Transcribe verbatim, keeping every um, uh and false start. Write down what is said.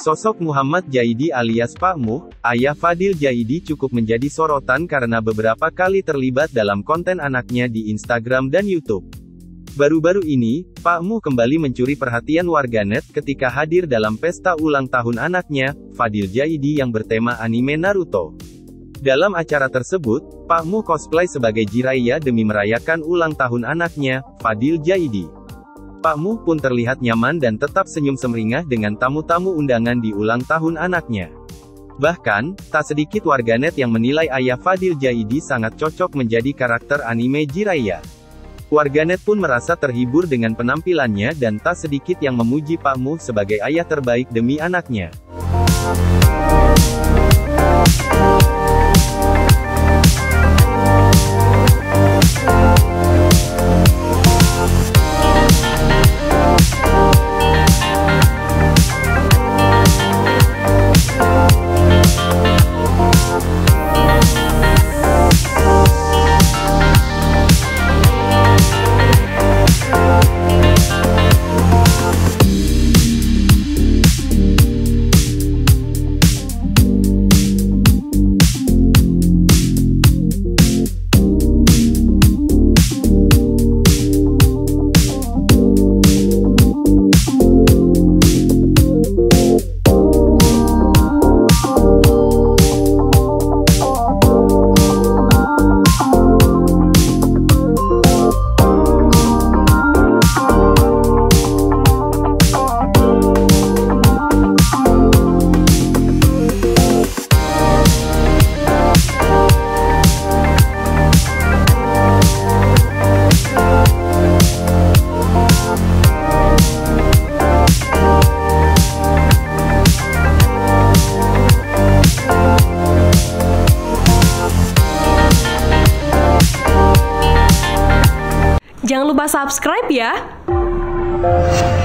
Sosok Muhammad Jaidi alias Pak Muh, ayah Fadil Jaidi cukup menjadi sorotan karena beberapa kali terlibat dalam konten anaknya di Instagram dan YouTube. Baru-baru ini, Pak Muh kembali mencuri perhatian warganet ketika hadir dalam pesta ulang tahun anaknya, Fadil Jaidi yang bertema anime Naruto. Dalam acara tersebut, Pak Muh cosplay sebagai Jiraiya demi merayakan ulang tahun anaknya, Fadil Jaidi. Pak Muh pun terlihat nyaman dan tetap senyum semeringah dengan tamu-tamu undangan di ulang tahun anaknya. Bahkan, tak sedikit warganet yang menilai ayah Fadil Jaidi sangat cocok menjadi karakter anime Jiraiya. Warganet pun merasa terhibur dengan penampilannya dan tak sedikit yang memuji Pak Muh sebagai ayah terbaik demi anaknya. Jangan lupa subscribe ya!